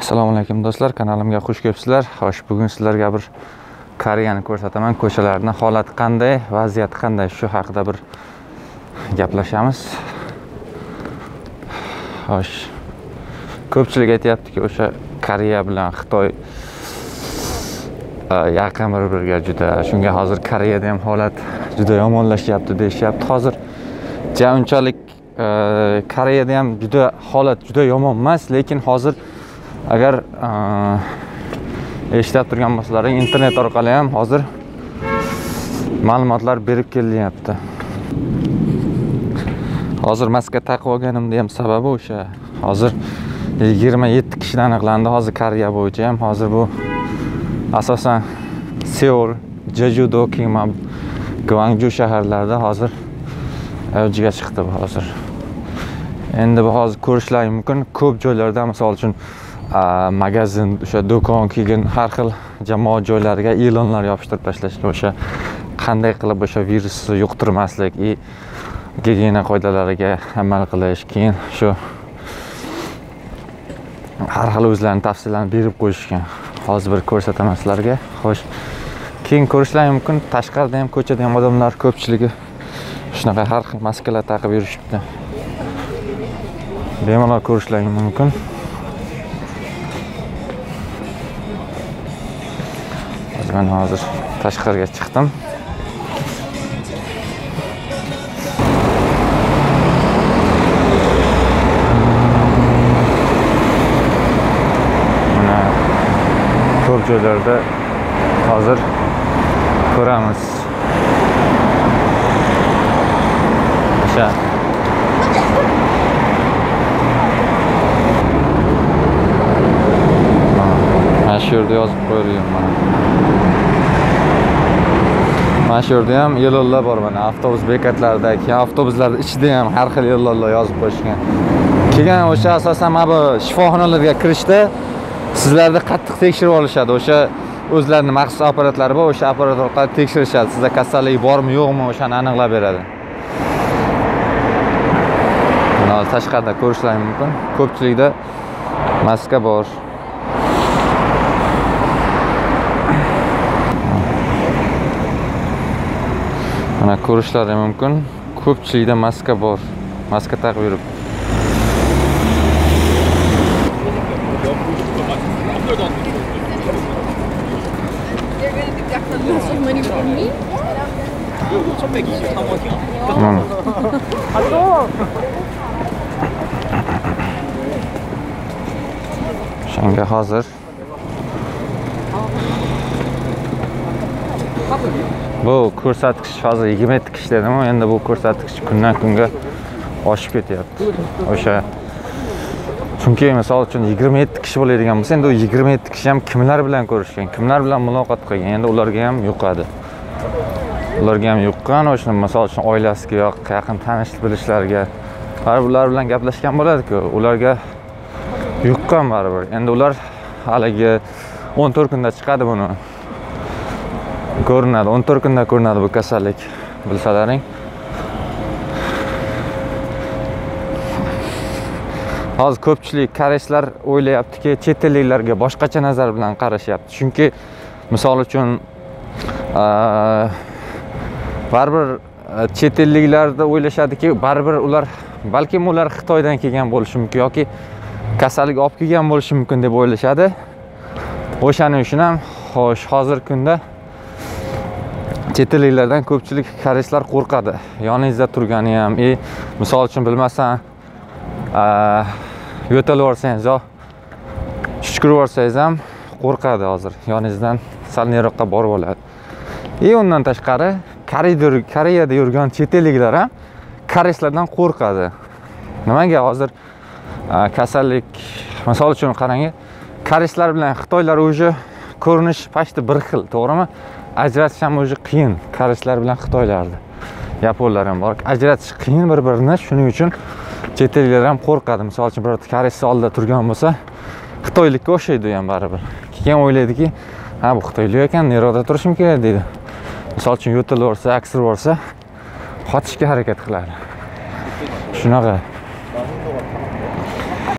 Assalomu alaykum do'stlar, kanalimga xush kelibsizlar. Xo'sh, bugun sizlarga bir Koreyani ko'rsataman. Ko'chalarning holati qanday, vaziyati qanday, shu haqida bir gaplashamiz. Xo'sh, ko'pchilik aytayaptiki, o'sha Koreya bilan Xitoy yaqin bir-biriga juda. Shunga hozir Koreyada ham holat juda yomonlashyapti deyishyapti. Hozir unchalik Koreyada ham holat juda yomon emas, lekin hozir agar eshitib turgan bo'lsalaring, internet orqali ham hozir ma'lumotlar berib kelyapti. Hozir maska taqib olganimda ham sababi o'sha. Hozir 27 kishidan aniqlandi hozir Koreya bo'yicha ham. Hozir bu asosan Seul, Jeju-do, Gwangju shaharlarida hozir avjiga chiqdi bu hozir. Endi bu hozir ko'rishlari mumkin. Ko'p joylarda, misol uchun magazin, o'sha do'kon, keyin har xil jamoat joylariga e'lonlar yopishtirib tashlashgan, o'sha qanday qilib o'sha virusni yuqtirmaslik, gigiyena qoidalariga amal qilish, keyin shu har xil o'zlarining tavsiyalarini berib qo'yishgan. Hozir bir ko'rsataman sizlarga. Xo'sh, keyin ko'rishlari mumkin. Tashqarida ham, ko'chada ham odamlar ko'pchiligi shunaqa har xil maskalar taqib yurishibdi. Bemalol ko'rishlari mumkin. Men hozir tashqariga chiqdim. Mana ko'p joylarda hozir ko'ramiz. O'sha shu yerda yozib qo'yilgan mana. Mana shu yerda ham yo'llar bor mana, avtobus bekatlarida, keyin avtobuslar ichida ham har xil yo'llar yozib qo'yishgan. Keyin o'sha asosan mana bu shifoxonalarga kirishda sizlarni qattiq tekshirib olishadi. O'sha o'zlarining maxsus apparatlari bor, o'sha apparat orqali tekshirishadi. Sizda kasallik bormi, yo'qmi, o'shani aniqlab beradi. Mana tashqarida ko'rishlaringiz mumkin. Ko'pchilikda maska bor. Mana ko'rishlari mumkin. Ko'pchilikda maska bor. Maska taqib yurib. Shunga hozir bu ko'rsatkich hozir 27 kishi dedim, endi bu ko'rsatkich kundan kunga oshib ketyapti. O'sha chunki misol uchun 27 kishi bo'ladigan bo'lsa, endi u 27 kishi ham kimlar bilan ko'rishgan, kimlar bilan muloqot qilgan, endi ularga ham yuqadi. Ularga ham yuqqan, o'sha misol uchun oilasiga yo'q, yaqin tanish bilishlarga, ular bilan gaplashgan bo'ladi-ku, ularga yuqqan baribir. Endi ular haligi 14 kunda chiqadi buni. Ko'rinadi, 14 kunda ko'rinadi bu kasallik, bilsalaring. Hozir ko'pchilik koreyslar o'ylayaptiki, chet elliklarga boshqacha nazar bilan qarashyapti. Chunki misol uchun baribir chet elliklarda o'ylashadiki, baribir ular balkim ular Xitoydan kelgan bo'lishi mumkin yoki kasallik olib kelgan bo'lishi mumkin deb o'ylashadi. O'shaning uchun ham xo'sh, hozirgi kunda chet elliklardan ko'pchilik koreyslar qo'rqadi. Yoningizda turgani ham, misol uchun bilmasam, yo'talib olsangiz yo chuchkurib olsangiz ham qo'rqadi hozir. Yoningizdan sal nariroqqa borib oladi. Undan tashqari Koreyada yurgan chet elliklar ham koreyslardan qo'rqadi. Nimaga hozir kasallik, misol uchun qarang, koreyslar bilan xitoylar o'zi ko'rinish pashti bir xil, to'g'rimi? Ajratish ham o'zi qiyin. Koreyslar bilan xitoylarni, yaponlar ham bor. Ajratish qiyin bir-birini. Shuning uchun chet elliklar ham qo'rqadi. Misol uchun biror koreyslar oldida turgan bo'lsa, xitoylikka o'xshaydi ham baribir. Keyin o'ylaydiki, ha bu xitoylik ekan, neroda turishim kerak deydi. Misol uchun yo'talib olsa, aksirib olsa, qochishga harakat qiladi. Shunaqa.